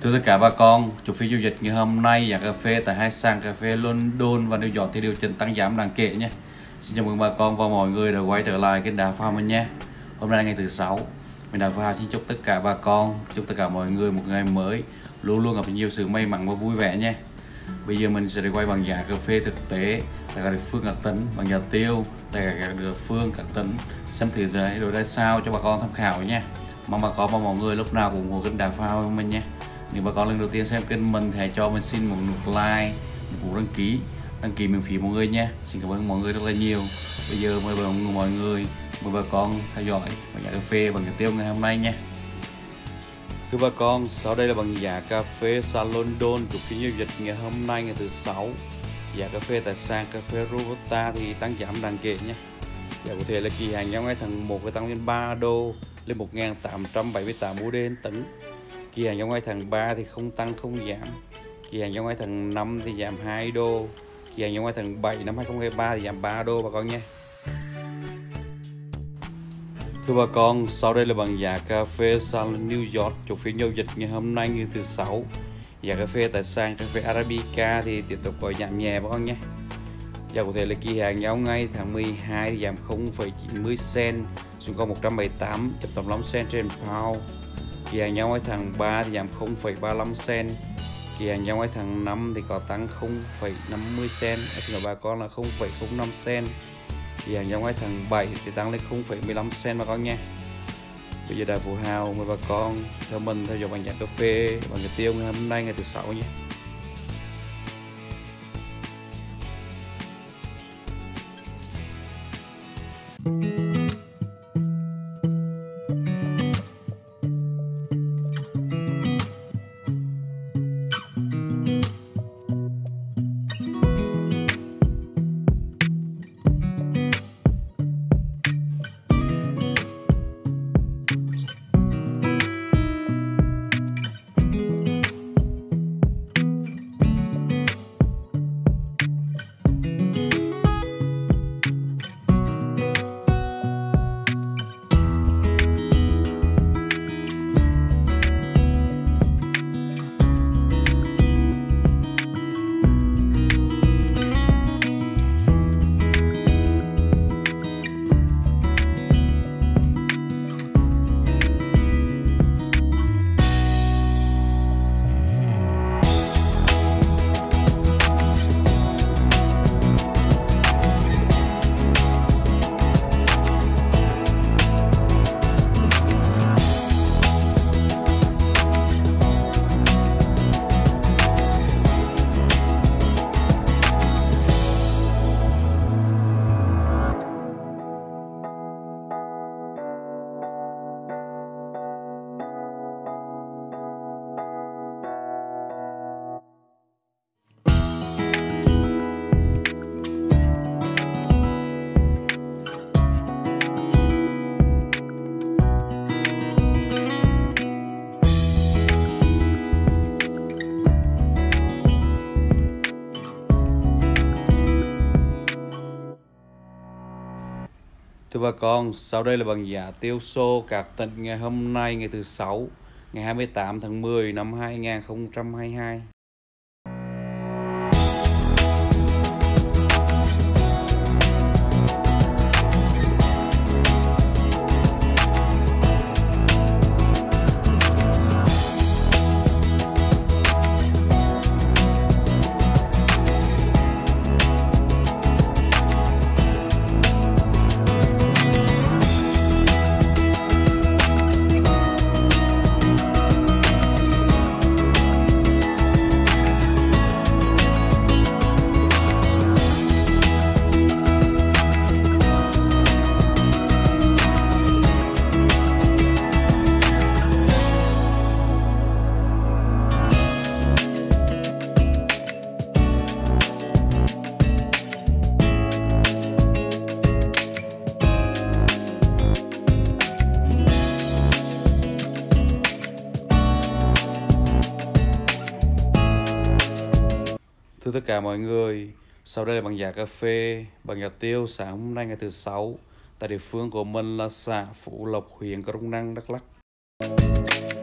Thưa tất cả bà con, chủ phí giao dịch ngày hôm nay giá cà phê tại hai sàn cà phê London và New York thì điều chỉnh tăng giảm đáng kể nhé. Xin chào mừng bà con và mọi người đã quay trở lại kênh Đà Farm mình nhé. Hôm nay ngày thứ sáu, mình Đà Farm xin chúc tất cả bà con, chúc tất cả mọi người một ngày mới luôn luôn gặp nhiều sự may mắn và vui vẻ nhé. Bây giờ mình sẽ đi quay bằng giá cà phê thực tế tại các địa phương các tỉnh, bằng giá tiêu tại các địa phương các tỉnh, xem thử rồi ra sao cho bà con tham khảo nhé. Mong bà con và mọi người lúc nào cũng ủng hộ kênh Đà Farm của mình nhé. Nếu bà con lần đầu tiên xem kênh mình thì hãy cho mình xin một nút like, một nút đăng ký miễn phí mọi người nhé. Xin cảm ơn mọi người rất là nhiều. Bây giờ mời mọi người, mời bà con theo dõi bằng giá cà phê bằng giá tiêu ngày hôm nay nhé. Thưa bà con, sau đây là bằng giá cà phê sàn London của phiên giao dịch ngày hôm nay ngày thứ sáu. Giá cà phê tại sàn cà phê Robusta thì tăng giảm đáng kể nhé. Giá có thể là kỳ hạn trong ngày tháng 1 tăng lên 3 đô lên 1.878 USD tấn. Kỳ hạn trong ngày tháng 3 thì không tăng không giảm. Kỳ hạn trong ngày tháng 5 thì giảm 2 đô. Kỳ hạn trong ngày tháng 7 năm 2023 thì giảm 3 đô bà con nhé. Thưa bà con, sau đây là bằng giá cà phê sàn New York chủ phiên giao dịch ngày hôm nay ngày thứ sáu. Giá cà phê tại sàn cà phê Arabica thì tiếp tục có giảm nhẹ bà con nhé. Giá có thể là kỳ hạn trong ngày tháng 12 thì giảm 0,90 cent xuống còn 178.85 cent trên pound. Kỳ hạn trong tháng 3 thì giảm 0,35 cent. Kỳ hạn trong tháng 5 thì có tăng 0,50 cent. Xin lỗi bà con là 0,05 cent. Kỳ hạn trong tháng 7 thì tăng lên 0,15 cent bà con nha. Bây giờ Đà Phú Hào mời bà con theo mình theo dõi bằng giá cà phê bằng giá tiêu ngày hôm nay ngày thứ sáu nhé. Thưa bà con, sau đây là bằng giá tiêu xô các tỉnh ngày hôm nay ngày thứ sáu, ngày 28 tháng 10 năm 2022. Thưa tất cả mọi người, sau đây là bằng giá cà phê, bằng giá tiêu sáng hôm nay ngày thứ sáu tại địa phương của mình là xã Phú Lộc, huyện Crong Năng, Đắk Lắk.